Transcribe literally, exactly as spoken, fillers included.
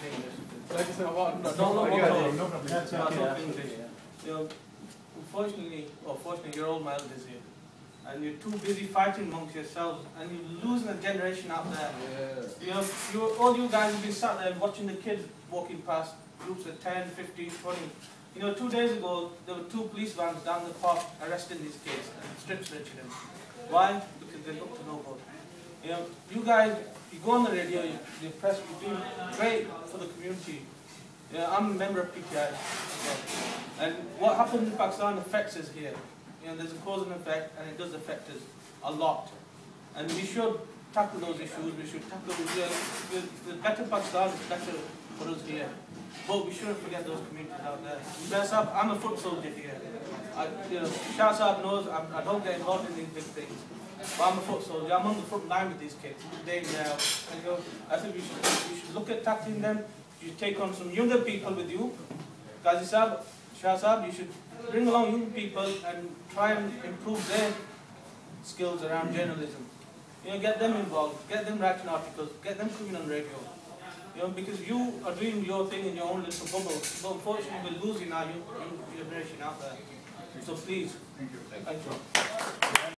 English. Like I said, I want- No, no, no, no, no, That's no, okay, no that's English. okay, You know, unfortunately, or fortunately, you're all my elders here, and you're too busy fighting amongst yourselves, and you're losing a generation out there. Yeah. You know, you, all you guys have been sat there watching the kids walking past, groups of ten, fifteen, twenty. You know, two days ago, there were two police vans down the park arresting these kids and strip searching them. Why? Because they look to no good. You know, you guys, you go on the radio, you, you press, you do great for the community. You know, I'm a member of P T I as well. And what happens in Pakistan affects us here. You know, there's a cause and effect, and it does affect us a lot. And we should tackle those issues. We should tackle, you know, the better Pakistan is better for us here. But we shouldn't forget those communities out there. Shah Sahib, I'm a foot soldier here. I, you know, Shah Sahib knows I'm, I don't get involved in these big things. But I'm a foot soldier. I'm on the front line with these kids, day in, day out. And, you know, I think we should, we should look at tackling them. You should take on some younger people with you. Qazi Sahib, Shah Sahib, you should bring along young people and try and improve their skills around journalism. You know, get them involved, get them writing articles, get them coming on radio. You know, because you are doing your thing in your own little bubble, but unfortunately we're losing our young, young generation out there. So please, Thank you. thank you.